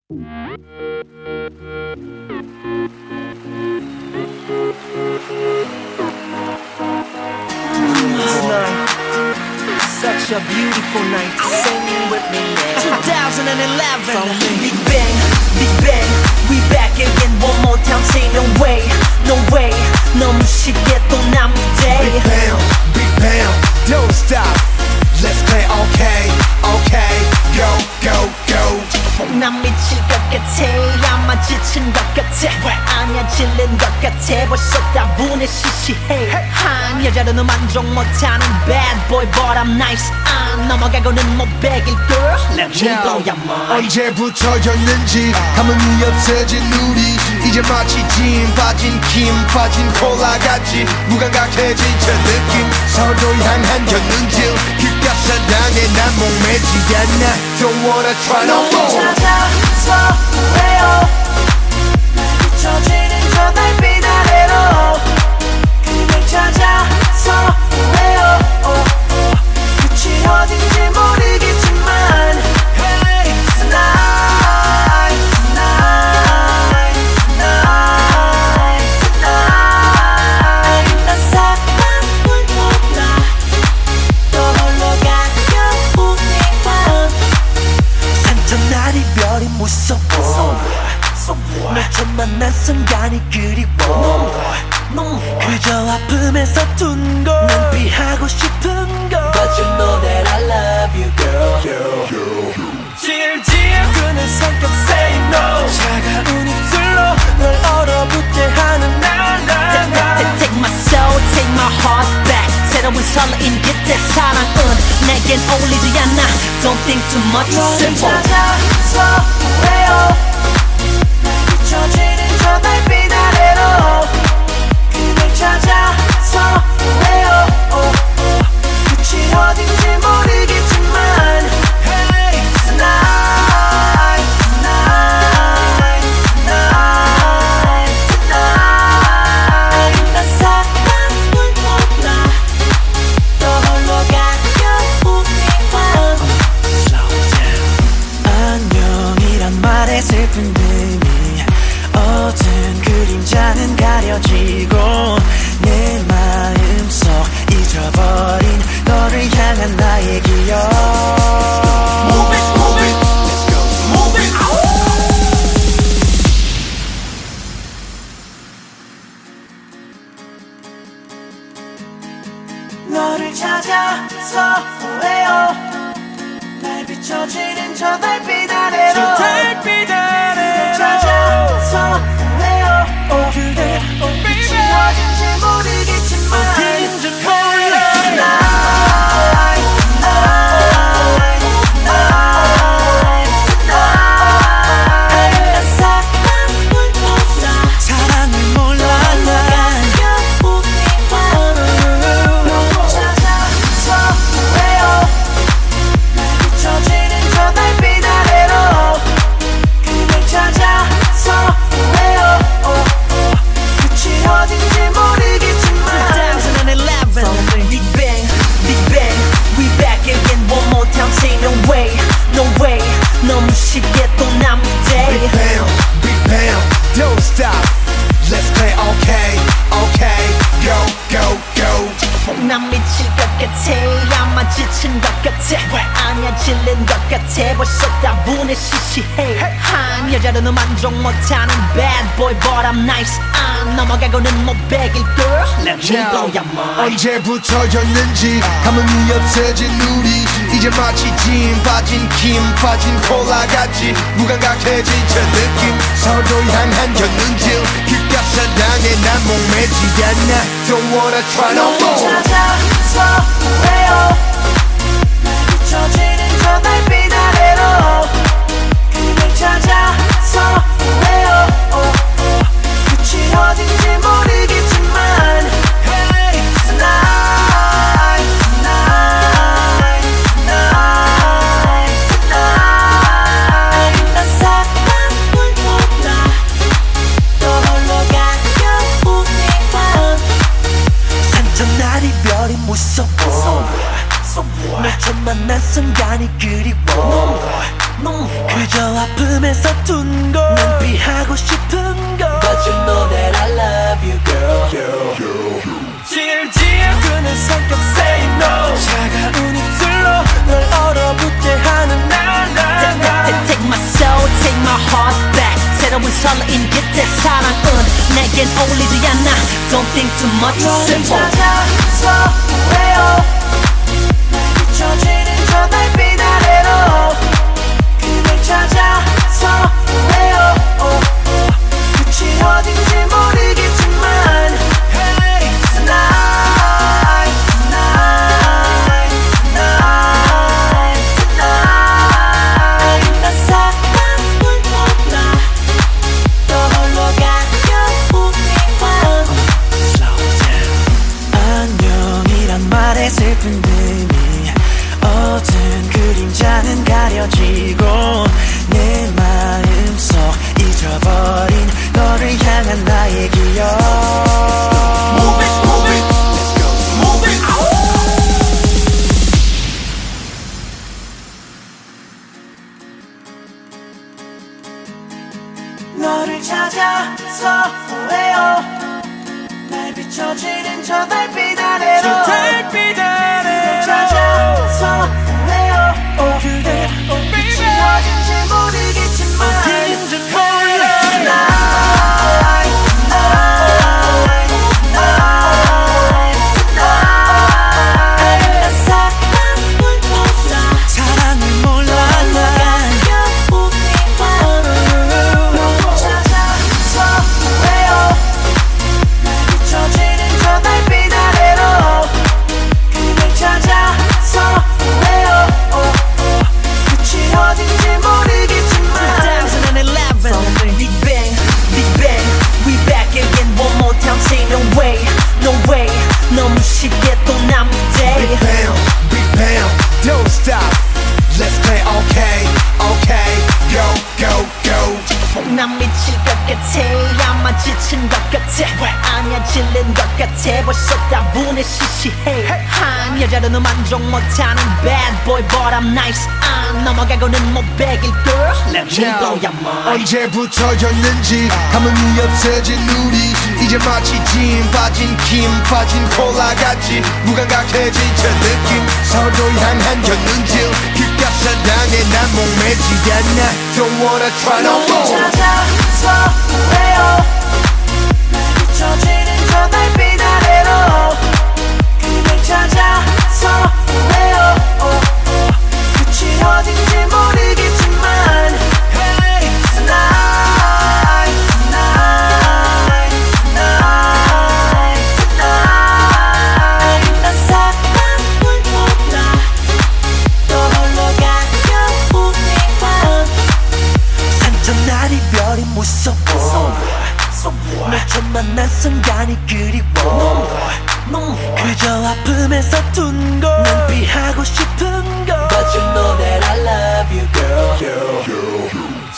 Such a beautiful night. Sing with me now. 2011. Big Bang, Big Bang. We back again one more time. Say no way, no way. 너무 쉽게 또 남은 day. Big Bang, Big Bang. Don't stop. Let's play okay, okay. Go, go, go. 난 미칠 것 같아. 아마 지친 것 같아. 아니야 질린 것 같아. 벌써 다분해 시시해. 한 여자로는 만족 못하는 bad boy but I'm nice. 안 넘어가고는 못 베길 girl. Let me blow your mind. 언제부터였는지 감흥이 없어진 우리 이제 마치 진 빠진 김 빠진 콜라 같이 무감각해진 저 느낌 서로 향한 견눈질 귓가 사랑에 난 목매지 않아 Don't wanna try no more 찾아서 왜요 비춰지는 저 달빛 아래로 그댈 찾아서 왜요 끝이 어딘지 모르겠지만 Hey tonight tonight tonight tonight 난 사랑을 몰라 또 홀로 가려 우리만 산전날 이별이 무서워 널 처음 만난 순간이 그리워 그저 아픔에서 둔 걸 난 피하고 싶은 걸 But you know that I love you girl 질질 끄는 성격 say no 차가운 입술로 널 얼어붙게 하는 날 Take my soul, take my heart back 새로운 설레임 그때 사랑은 내겐 어울리지 않아 Don't think too much, it's simple 찾아서 왜요 비춰지는 저 달빛 아래로 그댈 찾아서 왜요 끝이 어딘지 모르겠지만 Hey tonight tonight tonight tonight 난 사랑을 몰라 또 홀로 가려 우리만 Slow down 안녕이란 말에 슬픈 의미 어두운 그림자는 가려지고 내 마음속 잊어버린 너를 향한 나의 기억 Move it, move it, let's go, move it 너를 찾아서 왜요 날 비춰지는 저 달빛 아래로 너를 찾아서 왜요 그대 빛이 어딘지 모르겠지만 어딘지 몰라 Tonight, tonight, tonight, tonight 난 사랑을 몰라 사랑을 몰라 너를 찾아서 왜요 날 비춰지는 저 달빛 아래로 그댈 찾아서 왜요 끝이 어딘지 모르겠지만 2011 Big Bang, Big Bang We back again one more time Say no way, no way 너무 쉽게 또 남은 day Big Bang, Big Bang Don't stop Let's play okay, okay Go, go, go 난 미칠 것 같아 아마 지친 것 같아 아니야 질린 것 같아 벌써 다분해 시시해 한 여자로는 만족 못하는 bad boy but I'm nice 안 넘어가고는 못 베길 girl Let me blow your mind 언제부터였는지 감흥이 없어진 우리 이제 마치 진 빠진 김 빠진 콜라 같이 무감각해진 저 느낌 서로 향한 견눈질 귓가 사랑에 난 목매지 않아 Don't wanna try no more 찾아서 왜요 날 비춰지는 저 달빛 아래로 그댈 찾아서 왜요 끝이 어딘지 모르겠지만 Hey tonight tonight tonight tonight 난 사랑을 몰라 또 홀로 가려 우리만 산전날 이별이 무서워 널 처음 만난 순간이 그리워 새로운 설레임 그때 사랑은 내겐 어울리지 않아 Don't think too much, it's simple 너를 찾아서 후회요 비춰지는 저 달빛 아래로 그댈 찾아서 후회요 끝이 어딘지 모르겠지만 Hey, tonight, tonight, tonight, tonight 난 사랑을 몰라 또 홀로 가요 우리만 Slow down 안녕이란 말에 슬픈 의미 어두운 그림자는 가려지고 내 마음속 잊어버린 너를 향한 나의 기억 Move it, move it, let's go, move it 너를 찾아서 후회요 날 비춰지는 저 달빛 아래로 그댈 찾아서 후회요 그대 빛이 어딘지 모르겠지만 어딘지 몰라 Tonight, tonight, tonight, tonight 난 사랑을 몰라 사랑을 몰라 너를 찾아서 후회요 날 비춰지는 저 달빛 아래로 그댈 찾아서 후회요 끝이 어딘지 모르겠지만 2011 Big Bang, Big Bang We back again one more time Say no way, no way 너무 쉽게 또 난 Big 무대 Bang, Big Bang, don't stop. Let's play okay, okay, go, go, go. 난 미칠 것 같아 아마 지친 것 같아 아니야 질린 것 같아 벌써 따분해 시시해 한 여자로는 만족 못하는 bad boy but I'm nice 안 넘어가고는 못 베길 girl Let me blow your mind 언제부터였는지 감흥이 없어진 우리 이제 마치 진 빠진 김 빠진 콜라 같이 무감각해진 저 느낌 서로 향한 견눈질 그깟 사랑에 난 목매지 않나 Don't wanna try no 너를 more 찾아서 후회요 날 비춰지는 저 달빛 아래로 그댈 찾아서 후회요 끝이 어딘지 모르겠지만 Hey, tonight, tonight, tonight, tonight 난 사랑을 몰라 또 홀로 가요 우리만 산전 날 이별이 무서워 널 처음 만난 순간이 그리워 그저 아픔에서 둔걸난 피하고 싶은 걸 But you know that I love you girl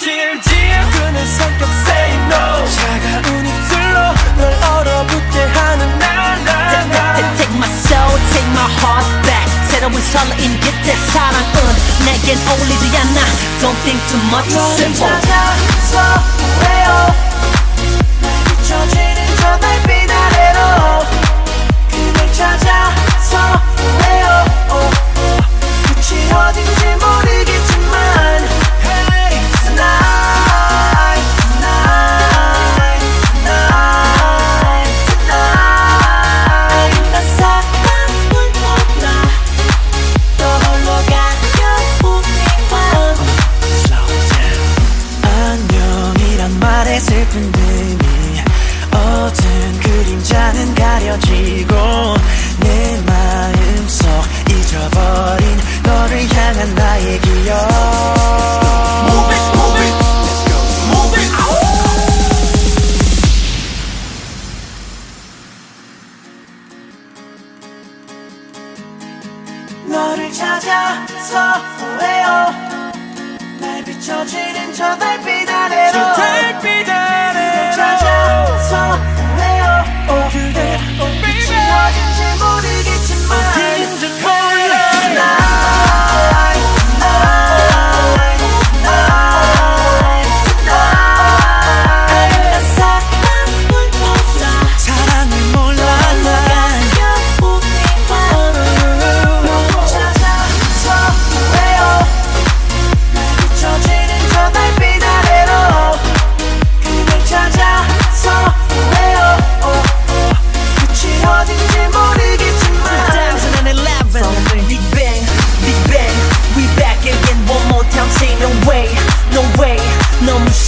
질질끄는 성격 say no 차가운 입술로 널 얼어붙게 하는 Take my soul, take my heart back 새로운 설레임 그때 사랑은 내겐 어울리지 않아 Don't think too much, it's 너를 simple 찾아서 후회요 날 비춰지는 저 달빛 아래로 그댈 찾아서 후회요 끝이 어딘지 모르겠지만 Hey, tonight, tonight, tonight, tonight 난 사랑을 몰라 또 홀로 가요 우리만 Slow down 안녕이란 말에 슬픈 의미 어두운 그림자는 가려지고 내 마음속 잊어버린 너를 향한 나의 기억 Move it, move it, let's go, move it 너를 찾아서 후회요 날 비춰지는 저 달빛 아래로 그댈 찾아서 후회요 그대 빛이 어딘지 모르겠지만 어딘지 몰라 Tonight, tonight, tonight, tonight 난 사랑을 몰라 사랑을 몰라 너를 찾아서 후회요 날 비춰지는 저 달빛 아래로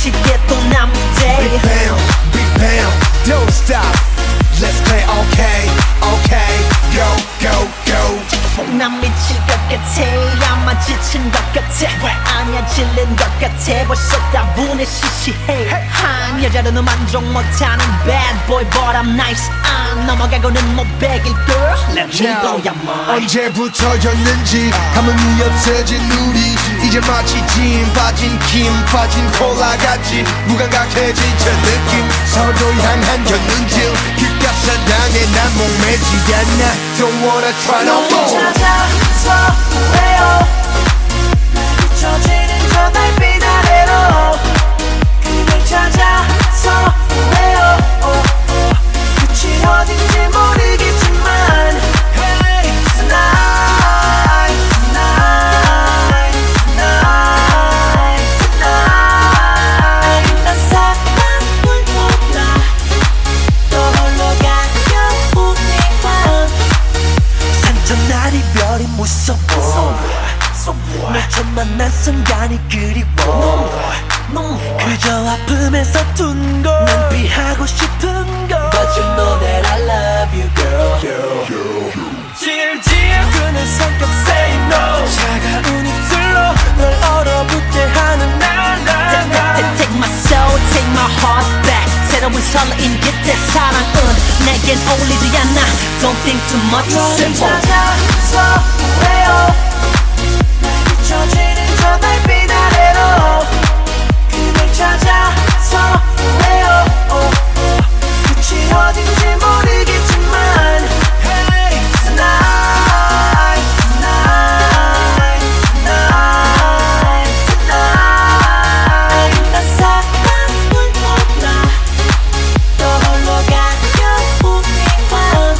시계 또 남은 day. Big bam, don't stop. Let's play okay, okay, go, go, go. 난 미칠 것 같아 아마 지친 것 같아 왜 아니야 질린 것 같아 벌써 다분해 시시해 한 여자로는 만족 못하는 bad boy but I'm nice 안 넘어가고는 못 베길 girl Let me blow your mind. 언제부터였는지 감흥이 없어진 우리 이제 마치 진 빠진 김 빠진 콜라 같이 무감각해진 저 느낌 서로 향한 견눈질 귓가 사랑에 난 목매지 않아 Don't wanna try no more. 찾아서 왜요 비춰지는 저 달빛 아래로 그댈 찾아서 왜요 끝이 어딘지 모르겠지만 Hey tonight tonight tonight tonight 난 사랑을 몰라 또 홀로 가려 우리만 산전날 이별이 무서워 널 처음 만난 순간이 그리워 그저 아픔에서 둔 걸 난 피하고 싶은 걸 But you know that I love you girl 질질 끄는 성격 say no 차가운 입술로 널 얼어붙게 하는 날 Take my soul, take my heart back 새로운 설레임 깃의 사랑은 내겐 어울리지 않아 Don't think too much, it's 너를 simple. 찾아서 왜요 날 비춰지는 저 달빛 아래로 그댈 찾아서 왜요 끝이 어딘지 모르겠지만 Hey tonight tonight tonight tonight 난 사랑을 몰라 또 홀로 가려 우리만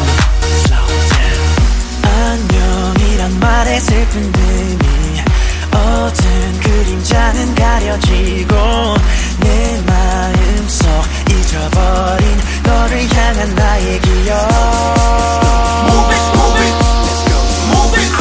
안녕이란 말에 슬픈 듯이 어두운 그림자는 가려지고 내 마음속 잊어버린 너를 향한 나의 기억 Move it, move it, let's go, move it,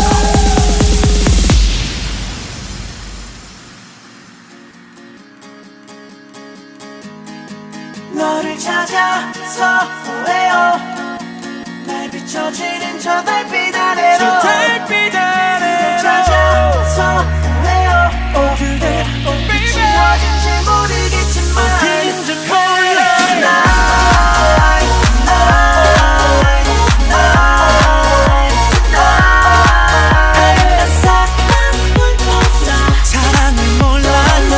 너를 찾아서 왜요 날 비춰지는 저 달빛 아래로 그댈 찾아서 왜요 그대 빛이 어딘지 모르겠지만 어딘지 몰라 Tonight, tonight, tonight, tonight 난 사랑을 몰라 사랑을 몰라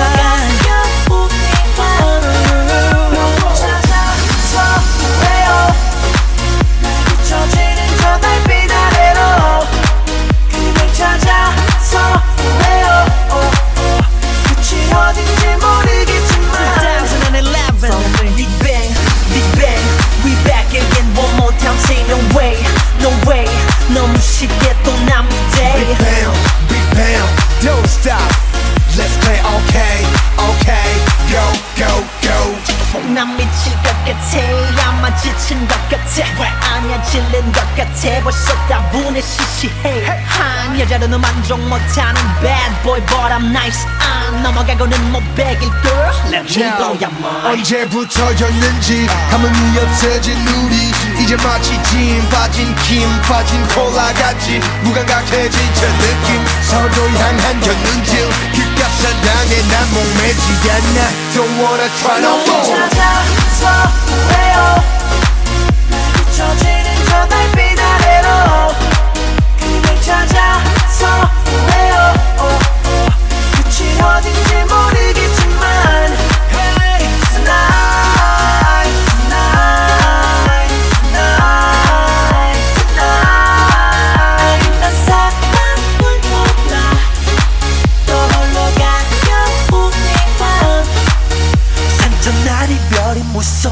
찾아서 왜요 날 비춰지는 저 달빛 아래로 그댈 찾아서 왜요 끝이 어딘지 모르겠지만 2011 Big Bang, Big Bang We back again one more time Say no way, no way 너무 쉽게 또 남은 day. Big bam, don't stop. Let's play okay, okay, go, go, go. 난 미칠 것 같아 아마 지친 것 같아 왜 아니야 질린 것 같아 벌써 다분해 시시해 한 여자로는 만족 못하는 bad boy but I'm nice 안 넘어가고는 못 베길 girl Let me blow your mind. 언제부터였는지 감흥이 없어진 우리 이제 마치 진 빠진 김 빠진 콜라 같이 무감각해진 저 느낌 서로 향한 견눈질 귓가 사랑에 난 목매지 않아 Don't wanna try no more. 찾아서 왜요 날 비춰지는 저 달빛 아래로 그댈 찾아서 왜요 끝이 어딘지 모르겠지만 Hey tonight tonight tonight tonight 난 사랑을 몰라 또 홀로 가려 우리만 산전날 이별이 무서워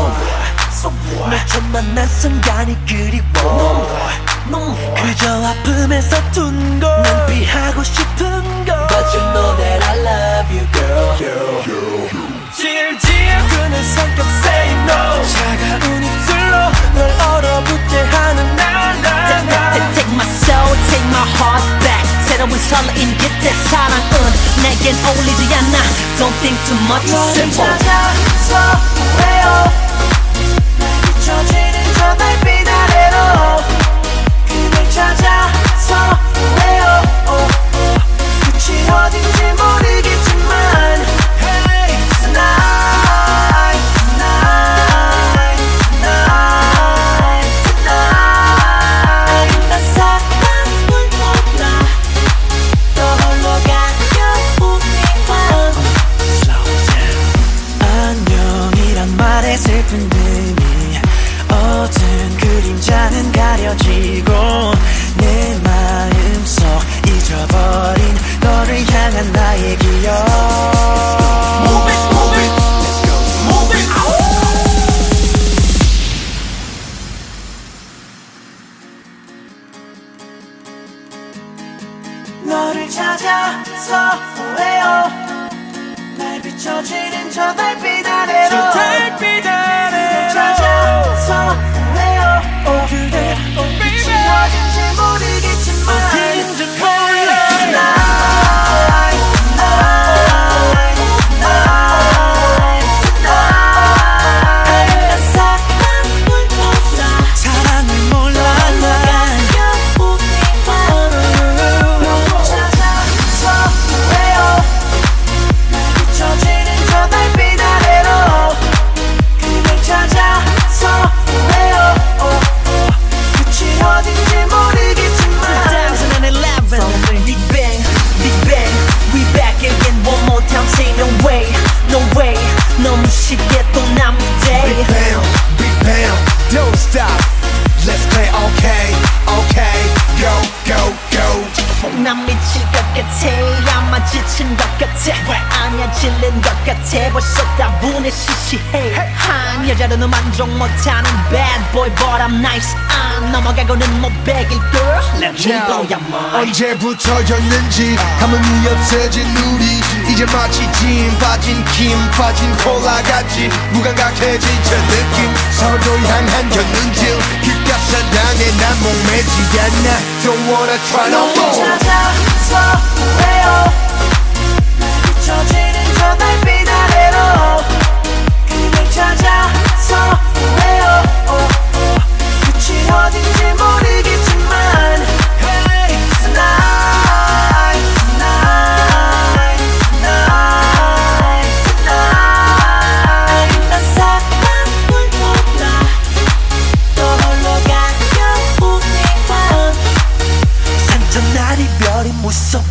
널 처음 만난 순간이 그리워 그저 아픔에서 둔 걸 난 피하고 싶은 걸 But you know that I love you girl 질질 끄는 성격 say no 차가운 입술로 널 얼어붙게 하는 날 Take my soul, take my heart back 새로운 설레임 깃의 사랑은 내겐 어울리지 않아. Don't think too much, 너를 simple. 찾아서 후회요. 날 비춰지는 저 달빛 아래로 그댈 찾아서 후회요. 끝이 어딘지 모르겠지만 Hey, tonight, tonight, tonight, tonight. 난 사랑을 몰라. 또 홀로 가려 우리만 Slow down. 안녕이란 말에 슬픈 듯이 어두운 그림자는 가려지고 내 마음속 잊어버린 너를 향한 나의 기억 Move it, move it, let's go, move it. 너를 찾아서 후회요. 날 비춰지는 저 달빛 아래로 널 찾아서 후회요. 그대 빛이 어딘지 모르겠지만 Tonight, tonight, tonight, tonight. 난 사랑을 몰라. 사랑을 몰라. 찾아서 후회요. 날 비춰지는 저 달빛 아래로 그댈 찾아서 후회요. 끝이 어딘지 모르겠지만 2011, Big Bang, Big Bang. We back again one more time. Say no way, no way. 너무 쉽게 또 난 Big 무대. Bang, Big Bang, don't stop. Let's play okay, okay. Go, go, go. 난 미칠 것 같아. 아마 지친 것 같아. 아니야 질린 것 같아. 벌써 다분해 시시해. 한 여자로는 만족 못하는 bad boy but I'm nice. 안 넘어가고는 못 베길 girl. Let me blow your mind. 언제부터였는지 감흥이 없어진 우리 이제 마치 진 빠진 김 빠진 콜라 같이 무감각해진 저 느낌 서로 향한 견눈질 그깟 사랑에 난 목매지 않아 Don't wanna try no 너를 more 찾아서 후회요. 날 비춰지는 저 달빛 아래로 그댈 찾아서 후회요. 끝이 어딘지 모르겠지만 Hey, tonight, tonight, tonight, tonight. 난 사랑을 몰라. 또 홀로 가려 우리만 산전날 이별이 무서워.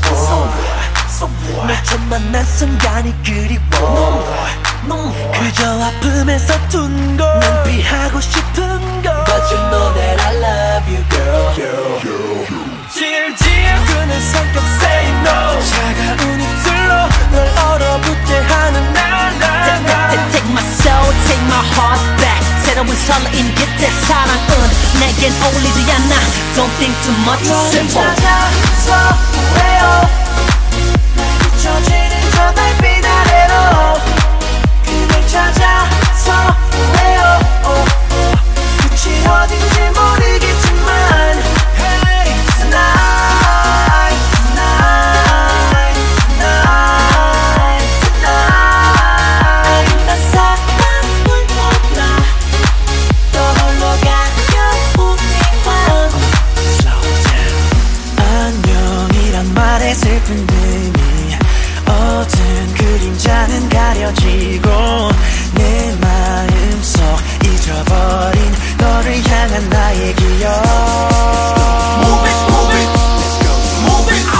널 처음 만난 순간이 그리워. 그저 아픔에서 둔 걸 난 피하고 싶은 걸 But you know that I love you girl. 질질 끄는 성격 say no. 차가운 입술로 널 얼어붙게 하는 Take my soul, take my heart back. 새로운 설레임 깃의 사랑은 내겐 어울리지 않아. Don't think too much, 너를 simple. 찾아서 후회요. 날 비춰지는 저 달빛 아래로 그댈 찾아서 후회요. 끝이 어딘지 모르겠지만 Hey, tonight, tonight, tonight, tonight. 난 사랑을 몰라. 또 홀로 가려 우리만 Slow down. 안녕이란 말에 슬픈 듯이 어두운 그림자는 가려지고 내 마음속 잊어버린 너를 향한 나의 기억 Move it, move it, let's go, move it.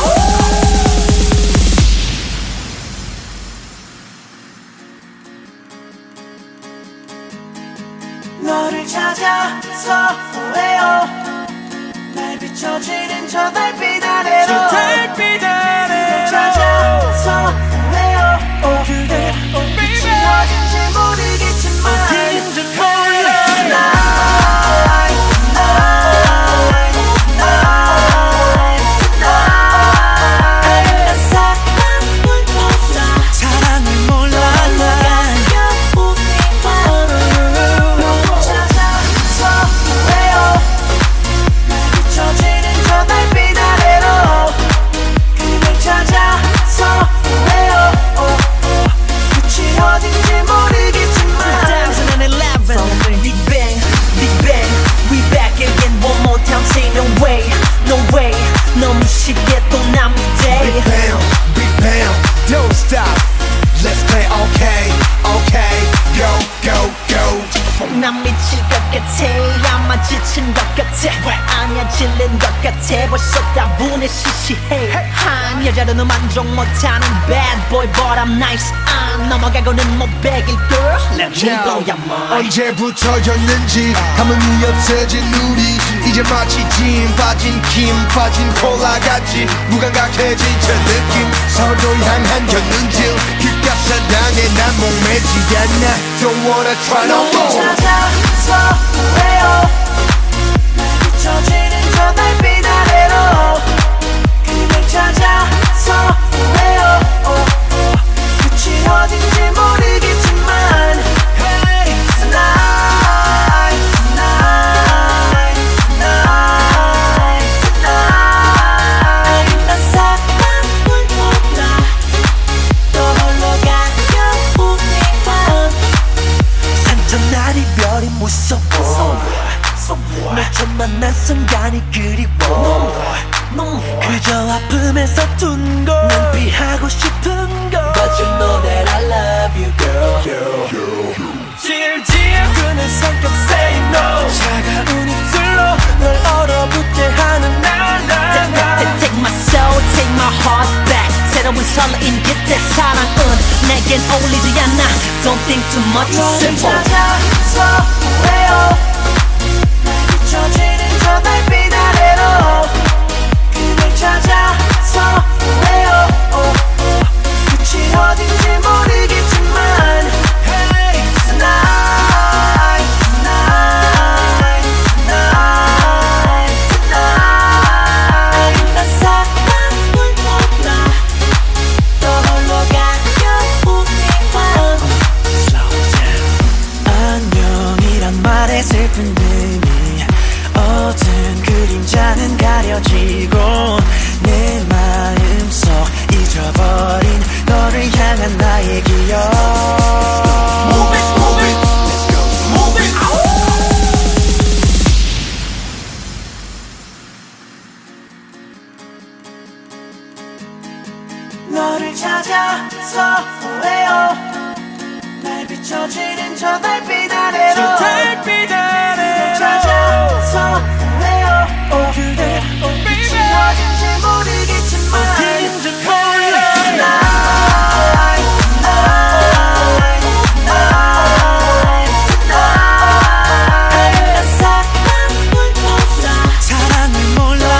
너를 찾아서 후회요. 날 비춰지는 저 달빛 아래로 그댈 찾아서 후회요. 그대 빛이 어딘지 모르겠지만 Tonight, tonight, tonight, tonight. 난 사랑을 몰라. 사랑을 몰라. 찾아서 후회요. 날 비춰지는 저 달빛 아래로 같아 벌써 따분해 시시해 한 여자로는 만족 못하는 bad boy but I'm nice 안 넘어가고는 못 베길 girl Let me blow your mind 언제부터였는지 감흥이 없어진 우리 이제 마치 진 빠진 김 빠진 콜라 같이 무감각해진 저 느낌 서로 향한 견눈질 귓가사당에 난 목매지 않아 Don't wanna try no more 찾아서 왜요 비춰지는 저 달빛 아래로 그댈 찾아서 왜요 끝이 어딘지 모르겠지만 Hey tonight tonight tonight tonight 난 사랑을 몰라 또 홀로 가요 우리 밤 산전날 이별이 무서워 널 처음 만난 순간이 그리워 그저 아픔에서 둔거 난 피하고 싶은 거 But you know that I love you girl 질질 끄는 성격 say no 차가운 입술로 널 얼어붙게 하는 날 Take my soul, take my heart back 새로운 설레임 깃의 사랑은 내겐 어울리지 않아 Don't think too much, it's simple 찾아서 왜요 비춰지는 저 달빛 아래로 그댈 찾아서 왜요 끝이 어딘지 모르겠지만 Hey tonight tonight tonight tonight 난 사랑을 몰라 또 홀로 가요 우리 밤 Slow down 안녕이란 말에 슬픈 의미 어두운 그림자는 가려지고 내 마음속 잊어버린 너를 향한 나의 기억 Move it, move it, let's go, move it 너를 찾아서 왜요 날 비춰지는 저 달빛 아래로 찾아서 왜요 그대 빛이 어딘지 모르겠지만 어딘지 몰라 Tonight tonight tonight tonight 난 사랑을 몰라 사랑을 몰라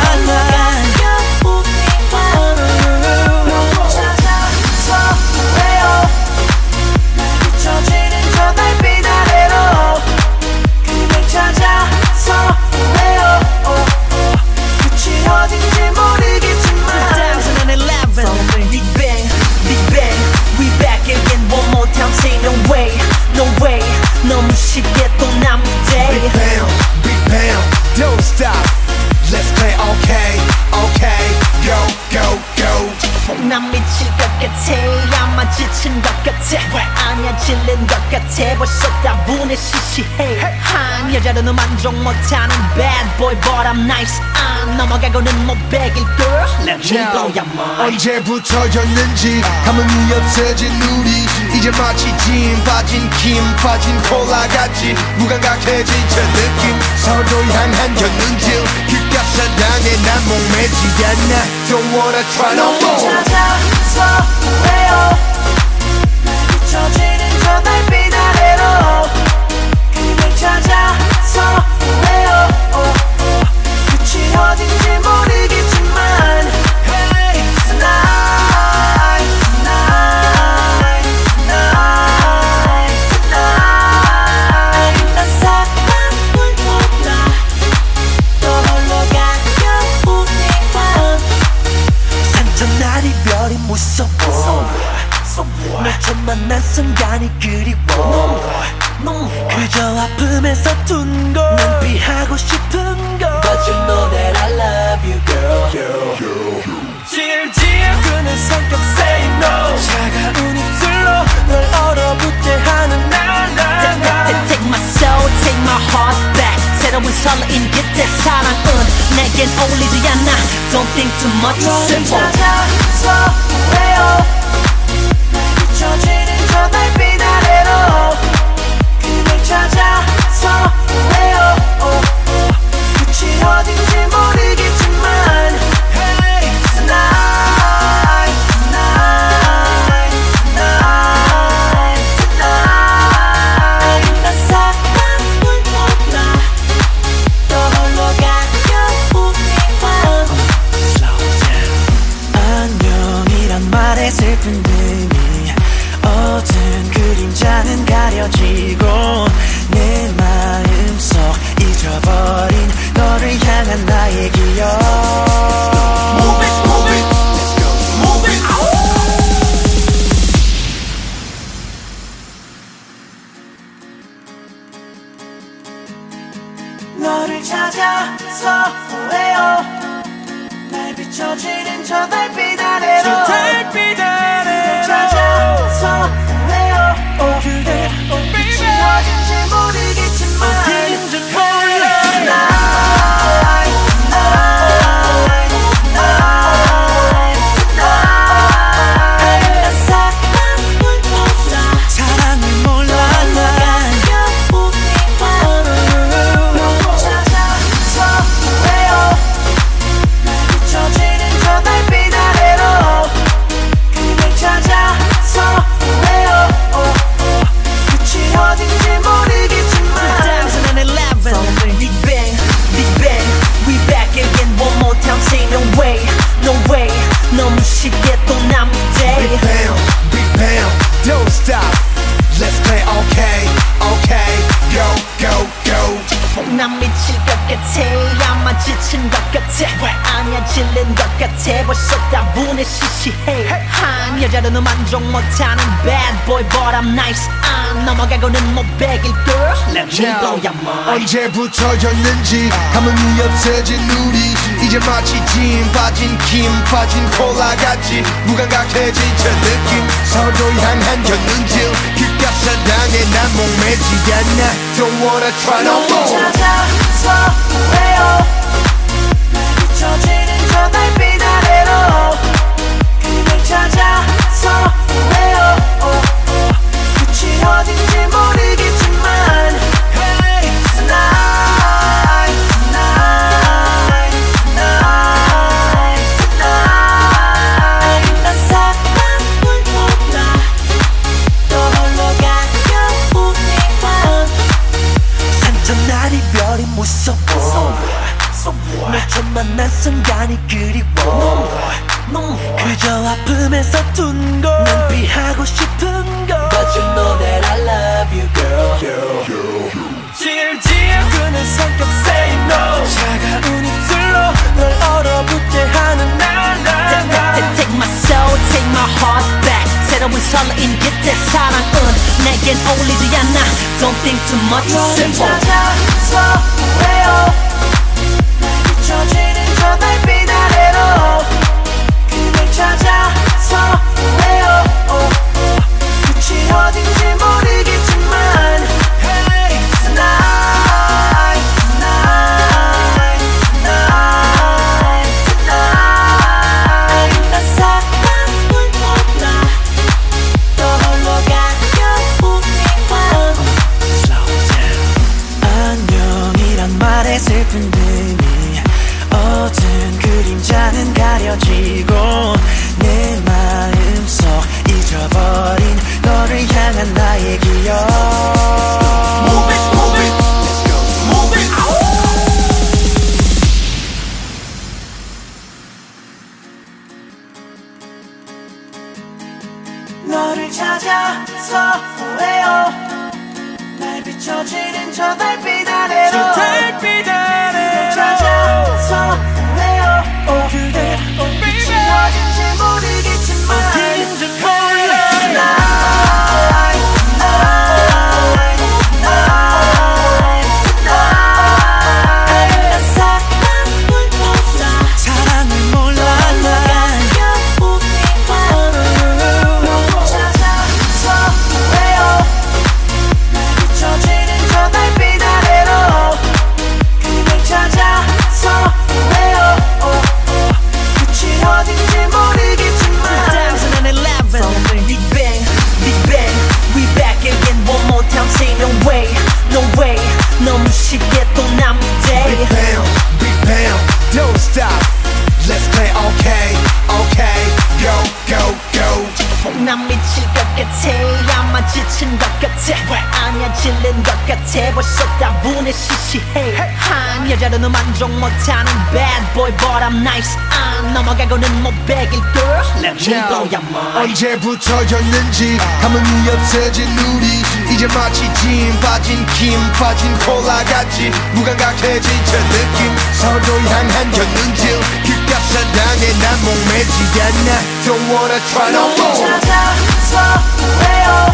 찾아서 왜요 날 비춰지는 저 달빛 아래로 그댈 찾아서 왜요 끝이 어딘지 모르겠지만 2011 Big Bang, Big Bang We back again one more time Say no way, no way 너무 쉽게 또 남은 day Big bang, don't stop Let's play okay, okay Go, go, go 난 미칠 것 같아 아마 지친 것 같아 아니야 질린 것 같아 벌써 따분해 시시해 한 여자로는 만족 못하는 bad boy but I'm nice 안 넘어가고는 못 베길 girl Let me blow your mind 언제부터였는지 감흥이 없어진 우리 이제 마치 진 빠진 김 빠진 콜라 같이 무감각해진 저 느낌 서로 향한 견눈질 귓가사당에 난 목매지 않아 Don't wanna try no more 찾아서 왜요 날 비춰지는 저 달빛 아래로 그댈 찾아서 왜요 끝이 어딘지 모르겠지만 Hey tonight tonight tonight tonight 난 사랑을 몰라 또 홀로 가요 우리 밤 산전날 이별이 무서워 널 처음 만난 순간이 그리워 그저 아픔에서 둔거 난 피하고 싶은 거 But you know that I love you girl 질질 끄는 성격 say no 차가운 입술로 널 얼어붙게 하는 날 Take my soul, take my heart back 새로운 설레임 깃의 사랑은 내겐 어울리지 않아 Don't think too much, it's simple 찾아서 왜요 날 비춰지는 저 달빛 아래로 그댈 찾아서 왜요 끝이 어딘지 모르겠지만 가려지고 내 마음속 잊어버린 너를 향한 나의 기억 Move it, move it, let's go, move it, 너를 찾아서 후회요 날 비춰지는 저 달빛 아래로 널 찾아서 후회요 그대 빛이 어딘지 모르겠지만 어딘지 몰라 너무 쉽게 또 난 day Big bam, big bam, don't stop Let's play okay, okay Go, go, go 난 미칠 것 같아 아마 지친 것 같아 아니야 질린 것 같아 벌써 다분해 시시해 한 여자로는 만족 못하는 bad boy but I'm nice 안 넘어가고는 못 베길 girl Let me blow your mind 언제부터였는지 감흥이 없어진 우리 이제 마치 진 빠진 김 빠진 콜라 같이 무감각해진 저 느낌 서로 향한 견눈질 그깟 사랑에 난 목매지 않나 Don't wanna try no more 찾아서 후회요 날 비춰지는 저 달빛 아래로 그댈 찾아서 후회요 끝이 어딘지 모르겠지만 Hey, tonight, tonight, tonight, tonight 난 사랑을 몰라 또 홀로 가려우니까 산전난 이별이 무서워 널 처음 만난 순간이 그리워 그저 아픔에서 둔 걸 난 피하고 싶은 걸 But you know that I love you girl 질질끄는 성격 say no 차가운 입술로 널 얼어붙게 하는 날 Take my soul, take my heart back 새로운 설레임 깃의 사랑은 내겐 어울리지 않아 Don't think too much, it's simple 너를 찾아서 후회요 날 비춰지는 저 달빛 아래로 그댈 찾아서 후회요 끝이 어딘지 모르겠지만 Hey, tonight, tonight, tonight, tonight 난 사랑을 몰라 또 홀로 가려우니까 안녕이란 말에 슬픈 듯이 어두운 그림자는 가려지고 내 마음속 잊어버린 너를 향한 나의 기억 Move it, move it, let's go, move it, 너를 찾아서 후회요 날 비춰지는 저 달빛 아래로 널 찾아서 후회요 그대 빛이 어딘지 모르겠지만 어딘지 몰라 Tonight, tonight, tonight, tonight 난 사랑을 몰라 사랑을 몰라 난 찾아서 후회요 날 비춰지는 저 달빛 아래 같아 왜 아니야 질린 것 같아 벌써 따분해 시시해 한 여자로는 만족 못하는 bad boy but I'm nice 안 넘어가고는 못 베길 girl let me blow your mind 언제부터였는지 감흥이 없어진 우리 이제 마치 진 빠진 김 빠진 콜라 같이 무감각해진 저 느낌 서로 향한 견눈질 그깟 사랑에 난 목매지 않아 Don't wanna try no more 찾아서 왜요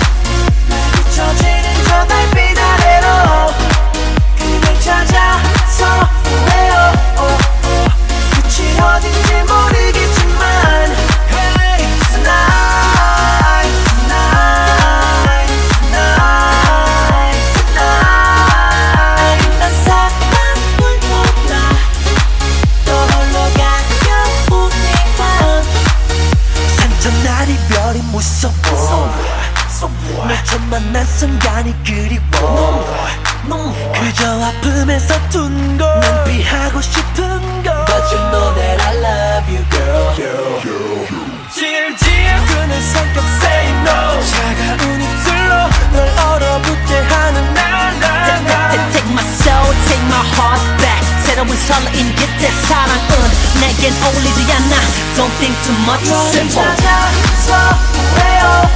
비춰지는 저 달빛 아래로 그댈 찾아서 왜요 끝이 어딘지 모르겠지만 Hey tonight tonight tonight tonight 난 사랑을 몰라 또 홀로 가벼운 이밤 산전날 이별이 무서워 널 처음 만난 순간이 그리워 그저 아픔에서 둔 걸 난 피하고 싶은 걸 But you know that I love you girl 질질 끄는 성격 say no 차가운 입술로 널 얼어붙게 하는 날 Take my soul, take my heart back 새로운 설레임 깃의 사랑은 내겐 어울리지 않아 Don't think too much, simple 찾아서 왜요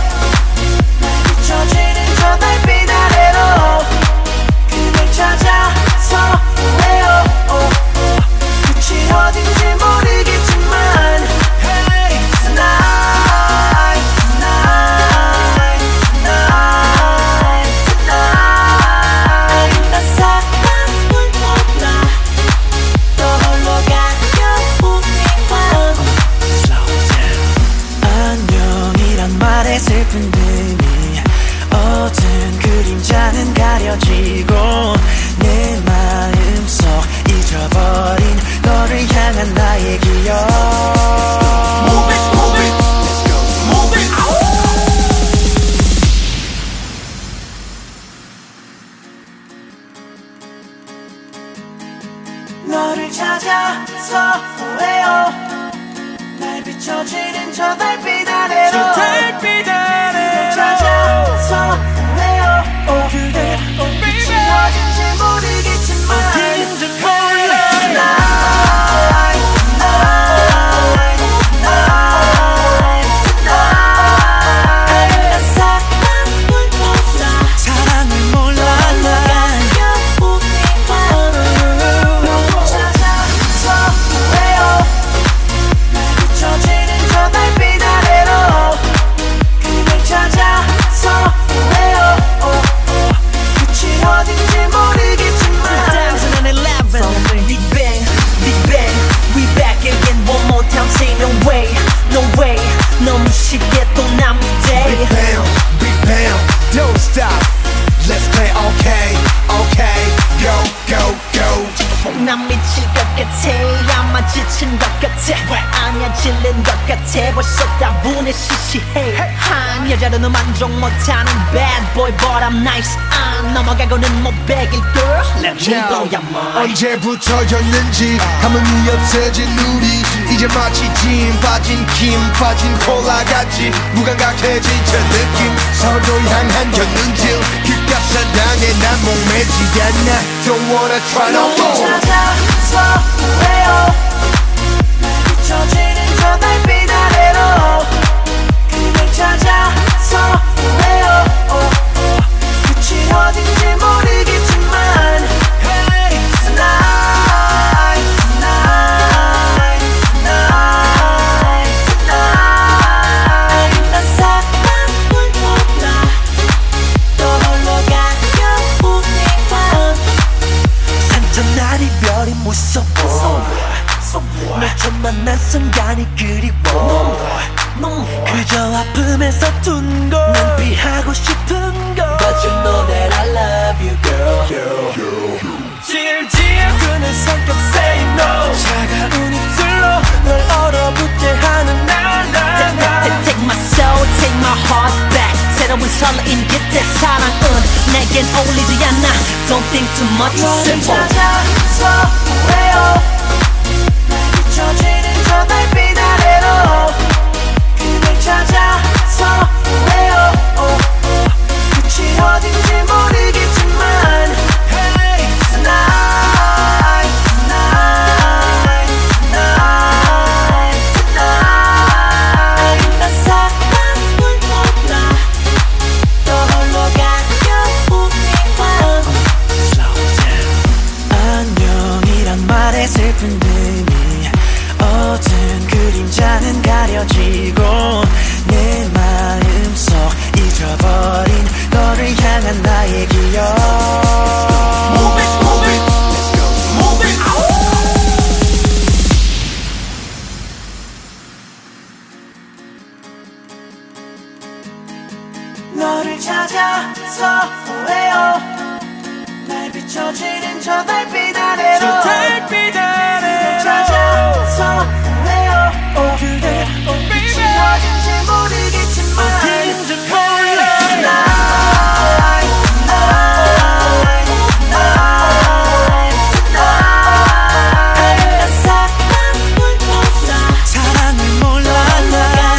비춰지는 저 달빛 아래로 그댈 찾아서 왜요 끝이 어딘지 모르겠지만 Hey tonight tonight tonight tonight 난 사랑을 몰라 또 홀로 가벼운 이밤 Slow down 안녕이란 말에 슬픈 등이 어두운 그림자는 가려지고 내 마음속 잊어버린 너를 향한 나의 기억 Move it, move it, let's go, move it 너를 찾아서 왜요 날 비춰지는 저 달빛 아래로 저 달빛 아래로 찾아서 왜요 그대 빛이 어딘지 모르겠지만 어딘지 몰라 Tonight tonight tonight tonight 난 사랑을 몰라 사랑을 몰라 난 찾아서 왜요 비춰지는 저 달빛 아래로 그댈 찾아서 왜요 끝이 어딘지 모르겠지만 2011 Big Bang, Big Bang We back again one more time say no way, no way 너무 쉽게 또 남은 day Big bam, big bam, don't stop Let's play okay, okay Go, go, go 난 미칠 것 같아 아마 지친 것 같아 왜 아니야 질린 것 같아 벌써 따분해 시시해 한 여자로는 만족 못하는 bad boy but I'm nice 안 넘어가고는 못 베길 girl let me blow your mind 언제부터였는지 감흥이 없어진 우리 이제 마치 진 빠진 김 빠진 콜라 같이 무감각해진 저 느낌 서로 향한 견눈질 그깟 사랑에 난 목매지 않아 Don't wanna try no more 찾아서 왜요 비춰지는 저 달빛 아래로 그댈 찾아서 왜요 끝이 어딘지 모르겠지만 Hey tonight tonight tonight tonight 난 사랑을 몰라 또 홀로 가벼운 이밤 산전날 이별이 무서워 널 처음 만난 순간이 그리워 그저 아픔에서 둔 걸 난 피하고 싶은 걸 But you know that I love you girl 질질 끄는 성격 say no 차가운 입술로 널 얼어붙게 하는 날 Take my soul, take my heart back 새로운 설레임 깃의 사랑은 내겐 어울리지 않아 Don't think too much, simple 찾아서 왜요 비춰지는 저 달빛 아래로 그댈 찾아서 왜요 끝이 어딘지 모르겠지만 Hey tonight tonight tonight tonight 난 사랑을 몰라 또 홀로 가려우니까 Slow down 안녕이란 말에 슬픈 듯이 어두운 그림자는 가려지고 내 마음속 잊어버린 너를 향한 나의 기억 Move it, move it, let's go Move it, 너를 찾아서 후회요 날 비춰지는 저 달빛 아래로 찾아서 후회요 그대 빛이 어딘지 모르겠지만 어딘지 몰라 Tonight tonight tonight 난 사랑을 몰라 난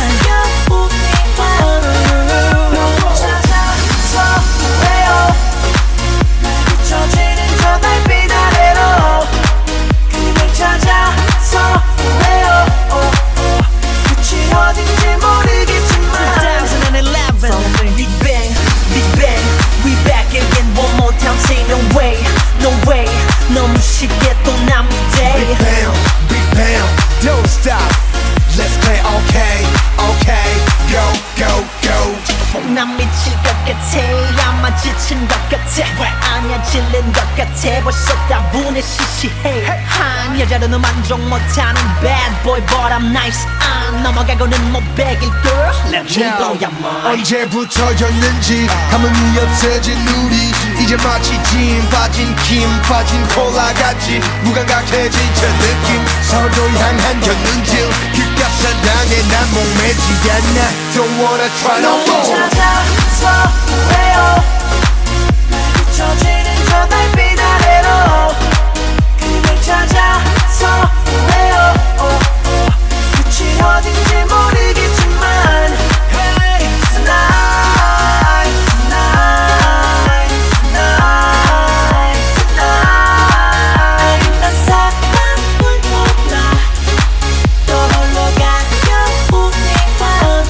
찾아서 후회요 날 비춰지는 저 달빛 아래로 그댈 찾아서 후회요 끝이 어딘지 모르겠지만 2011 Big Bang, Big Bang We back again one more time say no way, no way 너무 쉽게 또 난 Big day Bang, Big Bang, don't stop. Let's play okay, okay, go, go, go. 난 미칠 것 같아 아마 지친 것 같아 아니야 질린 것 같아 벌써 따분해 시시해 한 여자로는 만족 못하는 bad boy but I'm nice 안 넘어가고는 못 베길 girl Let me blow your mind 언제부터였는지 감흥이 없어진 우리 이제 마치 진 빠진 김 빠진 콜라 같이 무감각해진 저 느낌 서로 향한 견눈질 그깟 사랑에 난 목매지 않나 Don't wanna try no more 찾아서 후회요 날 비춰지는 저 달빛 아래로 그댈 찾아서 후회요 끝이 어딘지 모르겠지만 Hey tonight tonight tonight tonight 난 사랑을 몰라 또 홀로 가려우니까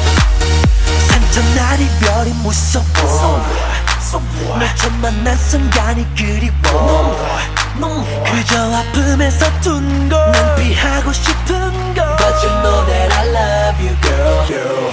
산전날 이별이 무서워 널 처음 만난 순간이 그리워 그저 아픔에서 둔 걸 난 피하고 싶은 걸 But you know that I love you girl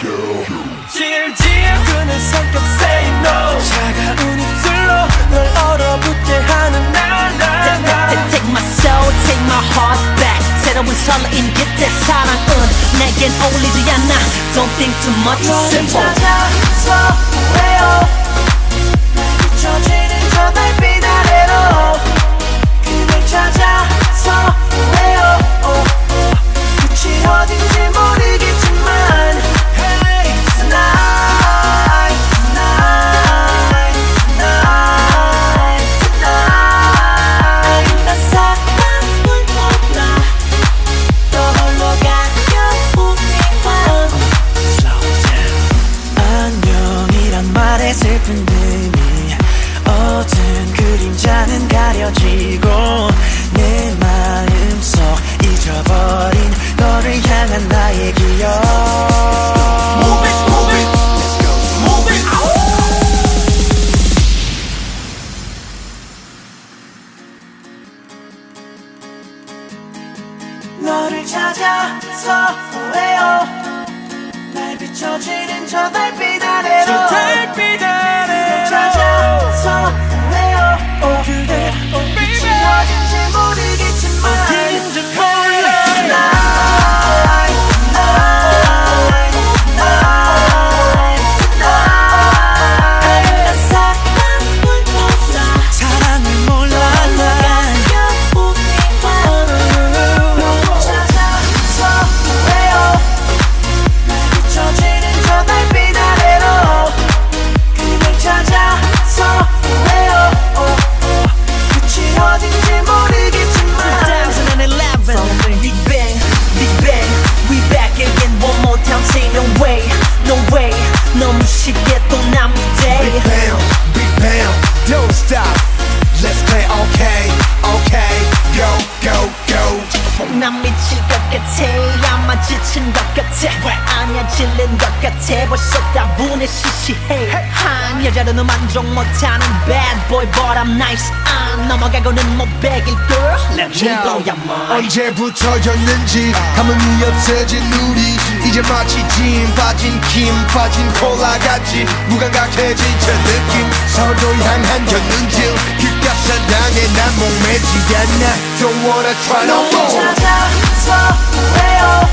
질질 끄는 성격 say no 차가운 입술로 널 얼어붙게 하는 날 Take my soul, take my heart back 새로운 설레임 그때 사랑은 내겐 어울리지 않아 Don't think too much, it's 너를 simple 찾아서 후회요 날 비춰지는 저 달빛 아래로 그댈 찾아서 후회요 끝이 어딘지 모르겠지만 Hey tonight tonight tonight tonight 난 사랑을 몰라 또 홀로 가려우니까 Slow down 안녕이란 말에 슬픈 듯이 어두운 그림자는 가려지고 내 마음속 잊어버린 너를 향한 나의 기억 Move it, move it, let's go Move it, 너를 찾아서 후회요 날 비춰지는 저 달빛 아래로 찾아서 후회요 그대 빛이 어딘지 모르겠지만 어딘지 몰라 Tonight tonight tonight tonight 난 사랑을 몰라 난 찾아서 후회요 날 비춰지는 저 달빛 아래로 쳐다보네 시시해 한 여자로는 만족 못하는 bad boy but I'm nice 안 넘어가고는 못 베길 girl Let me blow your mind 언제부터였는지 감흥이 없어진 우리 이제 마치 진 빠진 김 빠진 콜라 같이 무감각해진 저 느낌 서로 향한 견눈질 귓가 사랑에 난 목매지 않아 Don't wanna try no more 찾아서 왜요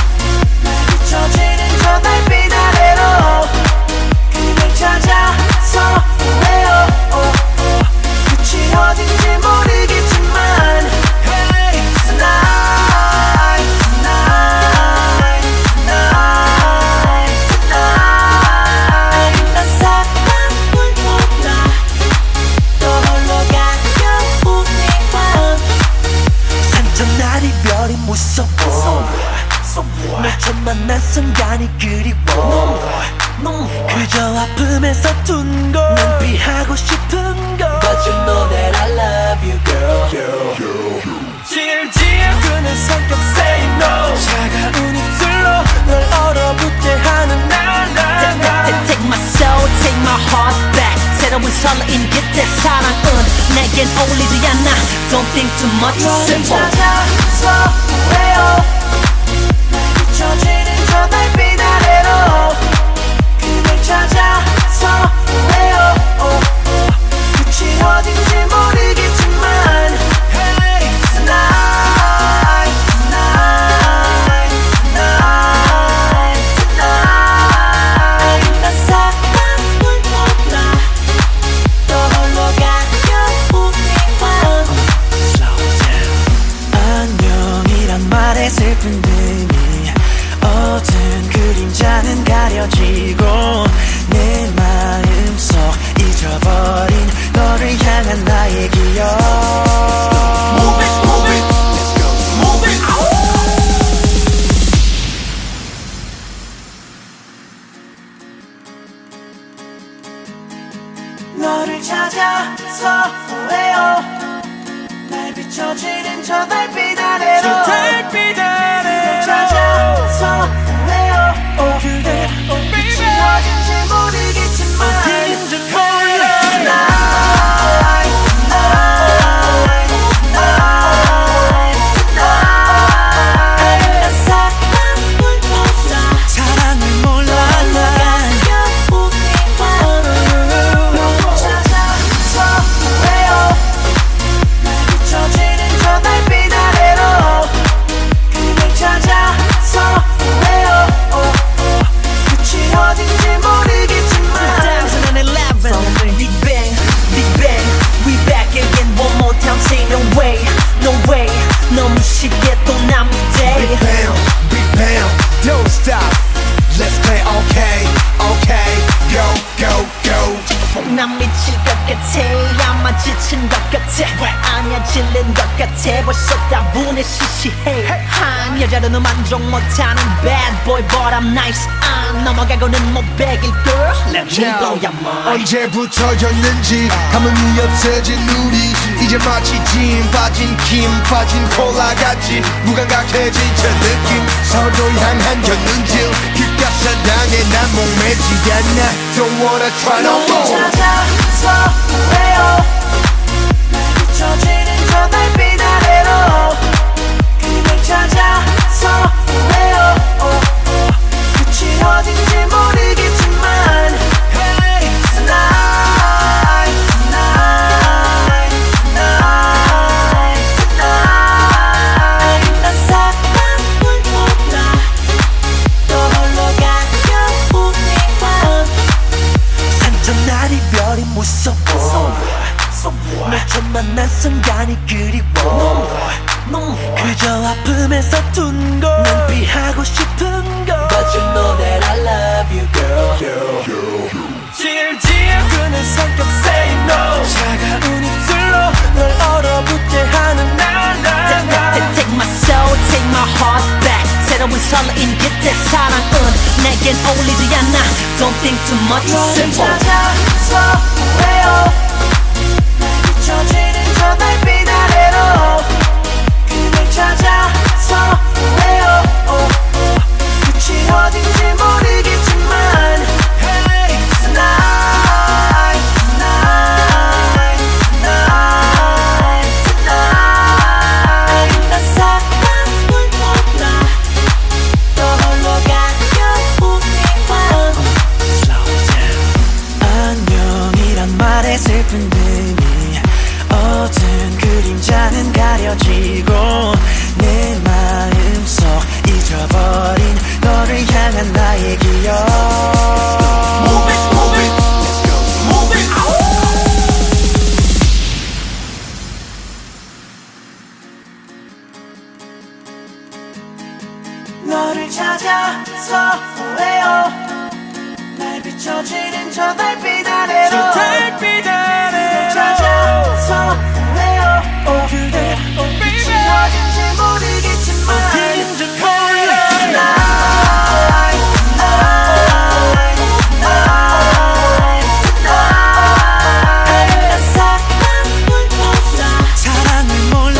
비춰지는 저 달빛 아래로 그댈 찾아서 왜요 끝이 어딘지 모르겠지만 Hey tonight tonight tonight tonight 난 사랑을 몰라 또 홀로 가면 우리 밤 산전 날 이별이 무서워 널 처음 만난 순간이 그리워 그저 아픔에서 둔거 난 피하고 싶은 거 But you know that I love you girl 질질 끄는 성격 say no 차가운 입술로 널 얼어붙게 하는 날 Take my soul, take my heart back 새로운 설레임 그때 사랑은 내겐 어울리지 않아 Don't think too much, it's 너를 simple 찾아서 왜요 비춰지는 저 달빛 아래로 그댈 찾아서 왜요 끝이 어딘지 모르겠지만 Hey tonight tonight tonight tonight 난 사랑을 몰라 또 홀로 가면 우리 밤 Slow down 안녕이란 말에 슬픈 등이 어두운 그림자는 가려지고 내 마음속 잊어버린 너를 향한 나의 기억 Move it, move it, let's go, move it 너를 찾아서 왜요 날 비춰지는 저 달빛 아래로 찾아서 왜요 그대 빛이 어딘지 모르겠지만 어딘지 몰라 Tonight tonight tonight tonight 난 사랑을 몰라 사랑을 몰라 난 찾아서 왜요 날 비춰지는 저 달빛 아래로 그댈 찾아서 왜요 끝이 어딘지 모르겠지만 2011 Big Bang, Big Bang We back again one more time Say no way, no way 너무 쉽게 또 난 Big day Bang, Big Bang Don't stop Let's play okay, okay Go, go, go 난 미칠 것 같아 아마 지친 것 같아 아니야 질린 것 같아 벌써 따분해 시시해 한 여자로는 만족 못하는 bad boy but I'm nice 안 넘어가고는 못 베길 girl Let me blow your mind 언제부터였는지 감흥이 없어진 우리 이제 마치 진 빠진 김 빠진 콜라 같이 무감각해진 저 느낌 서로 향한 견눈질 귓가 사랑에 난 목매지 않아 Don't wanna try no more 찾아서 왜요 비춰지는 저 달빛 아래로 그댈 찾아서 왜요 끝이 어딘지 모르겠지만 Hey tonight tonight tonight tonight 난 사랑을 몰라 또 홀로 가면 우리 밤 산전 날 이별이 무서워 널 처음 만난 순간이 그리워 그저 아픔에서 둔거 난 피하고 싶은 거 But you know that I love you girl 질질 끄는 성격 say no 차가운 입술로 널 얼어붙게 하는 날 Take my soul, take my heart back 새로운 설레임 그때 사랑은 내겐 어울리지 않아 Don't think too much, it's 너를 simple 찾아서 왜요 날 비춰지는 저 달빛 아래로 그댈 찾아서 왜요 끝이 어딘지 모르겠지만 Hey 슬픈 등이 어두운 그림자는 가려지고 내 마음속 잊어버린 너를 향한 나의 기억 Move it, move it, move it 너를 찾아서 후회요 날 비춰지는 저 달빛 아래로 너를 찾아서 후회요 그대 빛이 어딘지 모르겠지만 어딘지 몰라 사랑을 몰라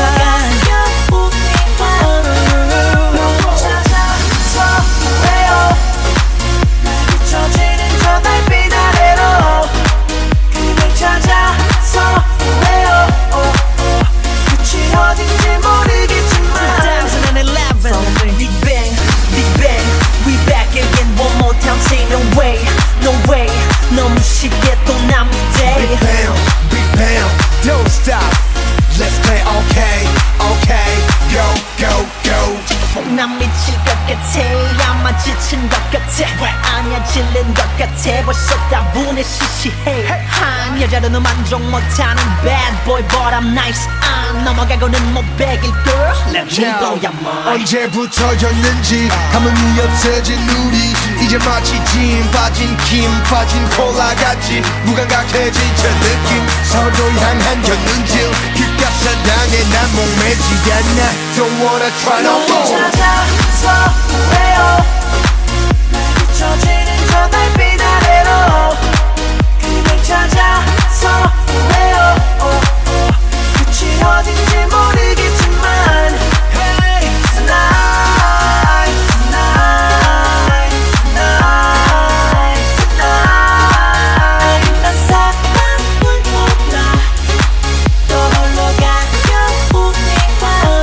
너무 쉽게 또 남은 day Big Bang, Big Bang, don't stop Let's play okay, okay Go, go, go 난 미칠 것 같아 아마 지친 것 같아 아니야 질린 것 같아 벌써 다분해 시시해 한 여자로는 만족 못하는 bad boy but I'm nice 안 넘어가고는 못 베길 girl Let me blow your mind 언제부터였는지 감흥이 없어진 우리 이제 마치 진 빠진 김 빠진 콜라 같이 무감각해진 저 느낌 서로 향한 견눈질 귓가 사랑에 난 목매지 않나 Don't wanna try no more 찾아서 후회요 날 비춰지는 저 달빛 아래로 그댈 찾아서 후회요 끝이 어딘지 모르겠지만 Hey, tonight, tonight, tonight, tonight 난 사랑을 몰라 또 홀로 가려운 이 밤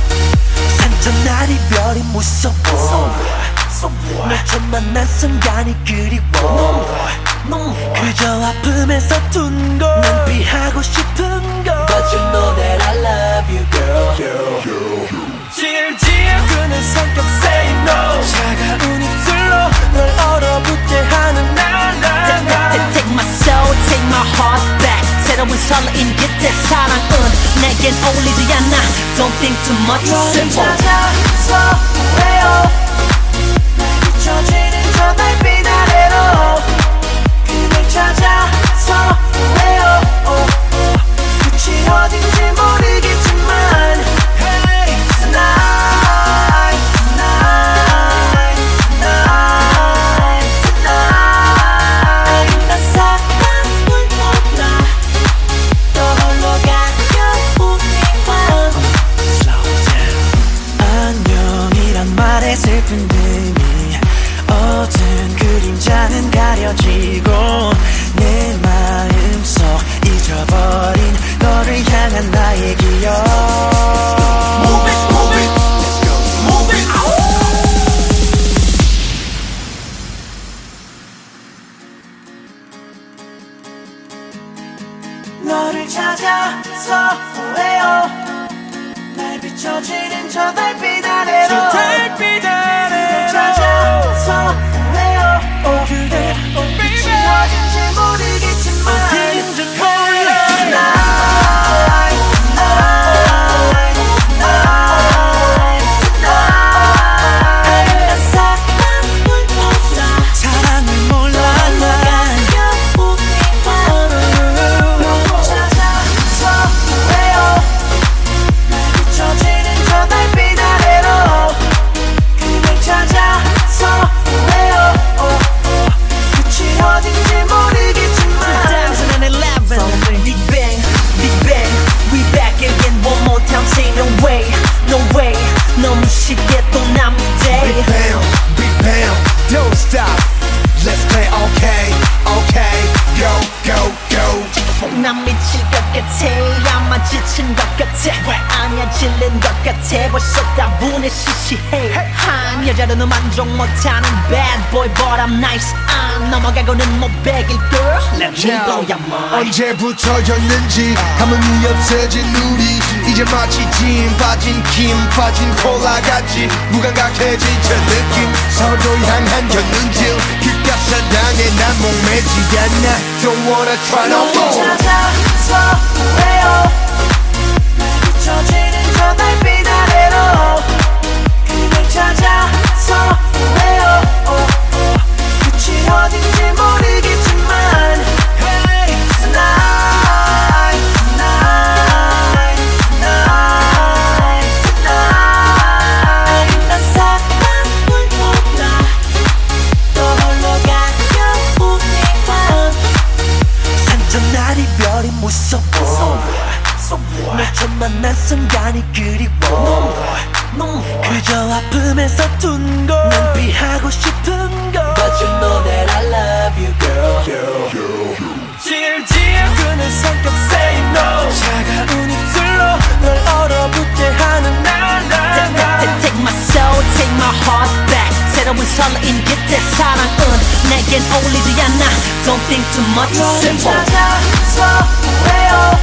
난 이별이 무서워 널 처음 만난 순간이 그리워 그저 아픔에서 둔 걸 난 피하고 싶은 걸 But you know that I love you girl 질질 끄는 성격 say no 차가운 입술로 널 얼어붙게 하는 Take my soul, take my heart back 새로운 설레임 그때 사랑은 내겐 어울리지 않아 Don't think too much, it's simple 너를 찾아서 후회요 날 비춰지는 저 달빛 아래로 그댈 찾아서 후회요 끝이 어딘지 모르겠지만 Hey, tonight, tonight, tonight, tonight 난 사랑을 몰라 또 홀로 가려운 이 밤 안녕이란 말에 슬픈 등이 어두운 그림자는 가려지고 내 마음속 잊어버린 너를 향한 나의 기억 Move it, move it, move it 너를 찾아서 후회요 날 비춰지는 저 달빛 아래로 그댈 찾아서 후회요 그대 빛이 어딘지 모르겠지만 어딘지 몰라 Tonight, tonight, tonight, tonight 난 사랑을 몰라 가려운 이 밤 찾아서 후회요 날 비춰지는 저 달빛 아래로 그댈 찾아서 후회요 끝이 어딘지 모르겠지만 2011 Big Bang, Big Bang We back again one more time Say no way, no way 너무 쉽게 또 남은 day Big Bang, Big Bang, don't stop Let's play okay, okay Go, go, go 난 미칠 것 같아 아마 지친 것 같아 아니야 질린 것 같아 벌써 다분해 시시해 한 여자로는 만족 못하는 bad boy but I'm nice. 넘어가고는 못 베길 girl. Let me blow your mind. 언제부터였는지 감흥이 없어진 우리 이제 마치 진 빠진 김 빠진 콜라 같이 무감각해진 저 느낌 서로 향한 견눈질 귓가 사랑에 난 목매지 않아 Don't wanna try no more 찾아서 왜요 비춰지는 저 달빛 아래로 그댈 찾아서 왜요 끝이 어딘지 모르겠지만 Hey tonight tonight tonight tonight 난 사랑을 몰라 또 홀로 가려 우리만 산전날 이별이 무서워 널 처음 만난 순간이 그리워 그저 아픔에서 둔 걸 난 피하고 싶은 걸 But you know that I love you girl 질질 끄는 성격 say no 차가운 입술로 널 얼어붙게 하는 날 Take my soul, take my heart back. 새로운 설레임 깃의 사랑은 내겐 어울리지 않아. Don't think too much, it's simple. 찾아서 왜요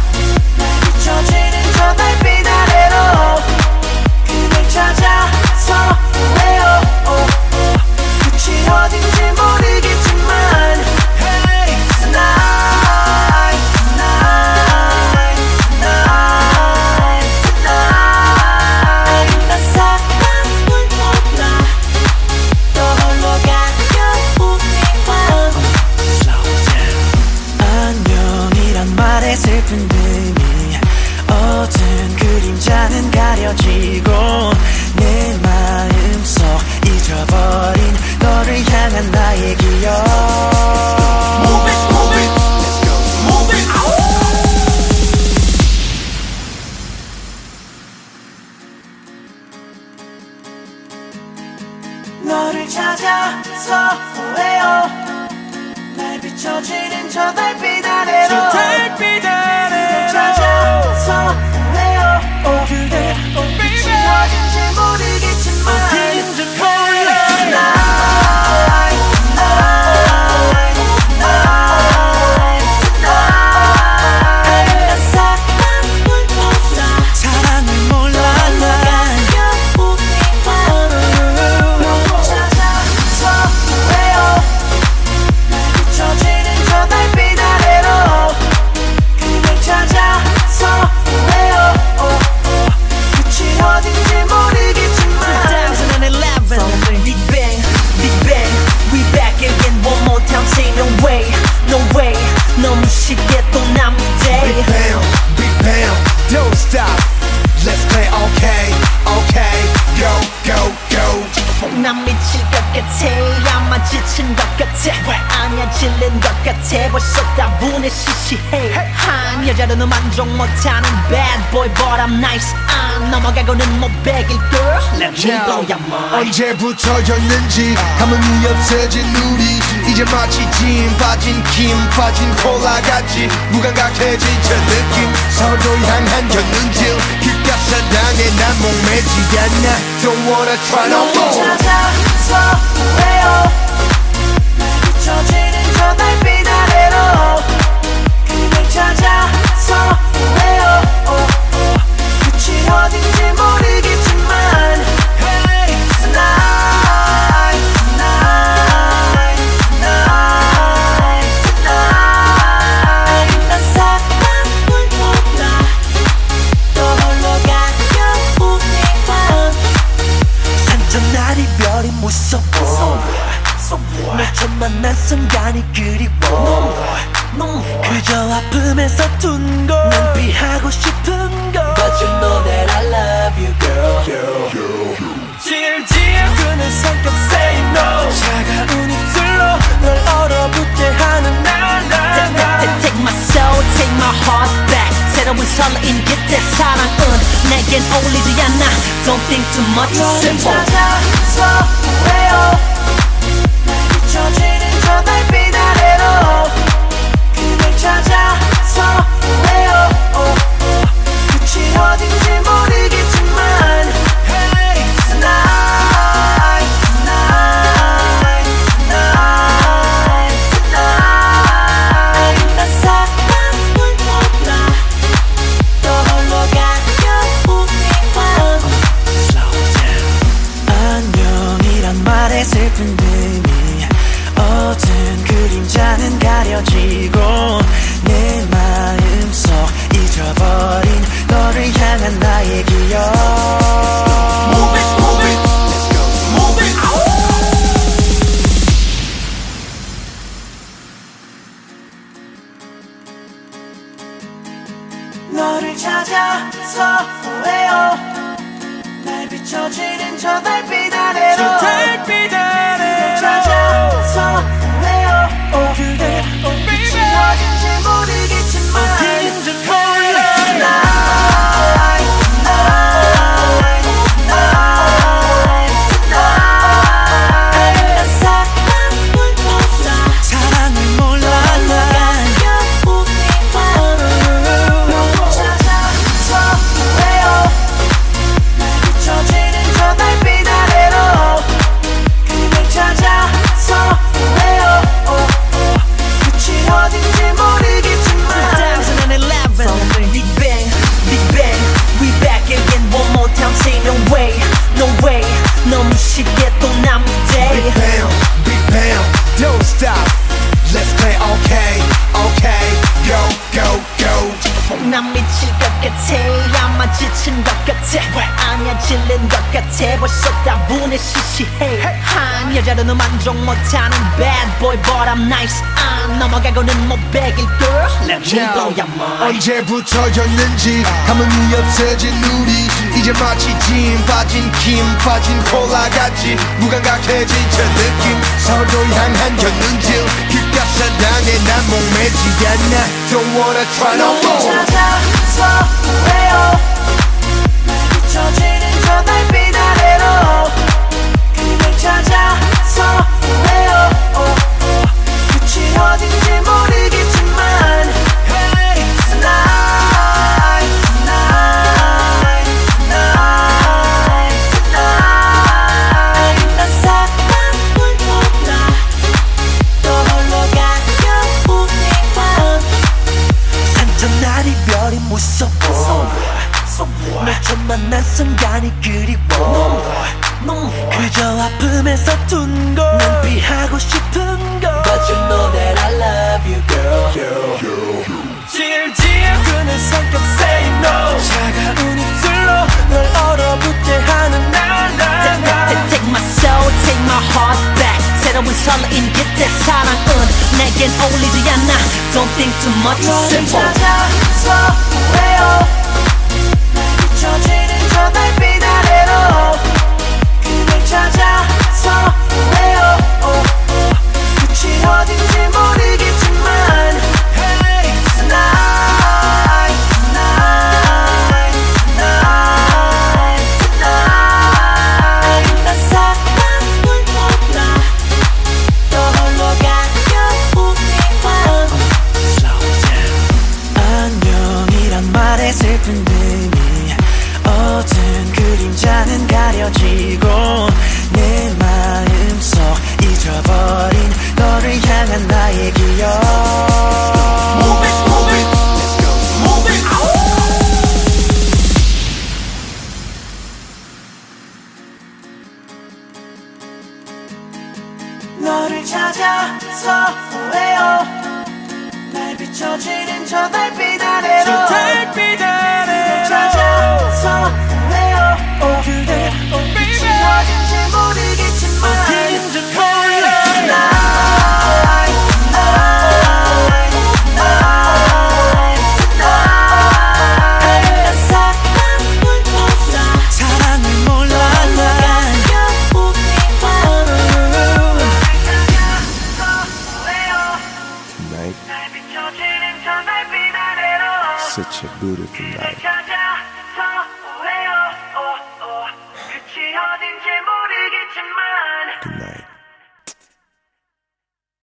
비춰지는 저 달빛 아래로 그댈 찾아서 왜요 끝이 어딘지 모르겠지만 Hey tonight tonight tonight tonight 난 사랑을 몰라 또 홀로 가려 우리만 Slow down 안녕이란 말에 슬픈 듯이 어두운 그림자는 가려지고 내 마음속 잊어버린 너를 향한 나의 기억 Move it, move it, let's go, move it 너를 찾아서 왜요 날 비춰지는 저 달빛 아래로 널 찾아서 왜요 그대 빛이 어딘지 모르겠지만 어딘지 몰라 Tonight tonight tonight tonight 난 사랑을 몰라 사랑을 몰라 널 찾아서 왜요 날 비춰지는 저 달빛 아래로 그댈 찾아서 왜요 끝이 어딘지 모르겠지만 2011 Big Bang, Big Bang We back again one more time Say no way, no way 너무 쉽게 또 난 Big day Bang, don't stop Let's play okay, okay Go, go, go 난 미칠 것 같아 아마 지친 것 같아 아니야 질린 것 같아 벌써 다분해 시시해 한 여자로는 만족 못하는 bad boy but I'm nice 넘어가고는 못 베길 girl Let me blow your mind 언제부터였는지 감흥이 없어진 우리 이제 마치 진 빠진 김 빠진 콜라 같이 무감각해진 저 느낌 서로 향한 견눈질 귓가 사랑에 난 목매지 않아 Don't wanna try no more 찾아서 왜요 비춰지는 저 달빛 아래로 그댈 찾아서 왜요 끝이 어딘지 모르겠지만 Hey tonight tonight tonight tonight 난 사랑을 몰라 또 홀로 가려 우리만 산전날 이별이 무서워 널 처음 만난 순간이 그리워 그저 아픔에서 둔 걸 난 피하고 싶은 걸 But you know that I love you girl 질질 끄는 성격 say no 차가운 입술로 널 얼어붙게 하는 날 Take my soul, take my heart back 새로운 설레임 깃의 사랑은 내겐 어울리지 않아 Don't think too much, it's simple 찾아서 왜요 비춰지는 저 달빛 아래로 그댈 찾아서 왜요 끝이 어딘지 모르겠지만 Hey tonight 너를 찾아서 후회요 날 비춰지는 저 달빛 아래로 널 찾아서 후회요 그대 빛이 어딘지 모르겠지만 어딘지 몰라 너무 쉽게 또 남은 day Big Bang, Big Bang, don't stop. Let's play okay, okay, go, go, go. 난 미칠 것 같아 아마 지친 것 같아 아니야 질린 것 같아 벌써 따분해 시시해 한 여자로는 만족 못하는 bad boy but I'm nice 안 넘어가고는 못 베길 girl Let me blow your mind 언제부터였는지 감흥이 없어진 우리 이제 마치 진 빠진 김 빠진 콜라 같이 무감각해진 저 느낌 서로 향한 견눈질 귓가사당에 난 목매지 않나 Don't wanna try no more 찾아서 후회요 날 비춰지는 저 달빛 아래로 그댈 찾아서 후회요 끝이 어딘지 모르겠지만 Hey, tonight, tonight, tonight, tonight 난 사랑을 몰라 또 홀로 가면 우리 밤 산전 날 이별이 무서워 널 처음 만난 순간이 그리워 그저 아픔에서 둔 걸 난 피하고 싶은 걸 But you know that I love you girl 질질 끄는 성격 say no 차가운 입술로 널 얼어붙게 하는 날 Take my soul, take my heart back 새로운 설레임 깃의 사랑은 내겐 어울리지 않아 Don't think too much, it's 너를 simple 찾아서 후회요 날 비춰지는 저 달빛 아래로 그댈 찾아서 후회요 끝이 어딘지 모르겠지만 Hey, tonight, tonight, tonight, tonight 난 사랑을 몰라 또 홀로 가면 우리 밤 Slow down 안녕이란 말에 슬픈 등이 어두운 그림자는 가려지고 내 마음속 잊어버린 너를 향한 나의 기억 Move it, move it, let's go, move it 너를 찾아서 후회요 날 비춰지는 저 달빛 아래로 널 찾아서 후회요 그대 빛이 어딘지 모르겠지만 어딘지 몰라 Tonight, tonight, tonight, tonight 난 사랑을 몰라 사랑을 몰라 난 우리 밤 Tonight, 날 비춰지는 저 달빛 아래로 such a beautiful night.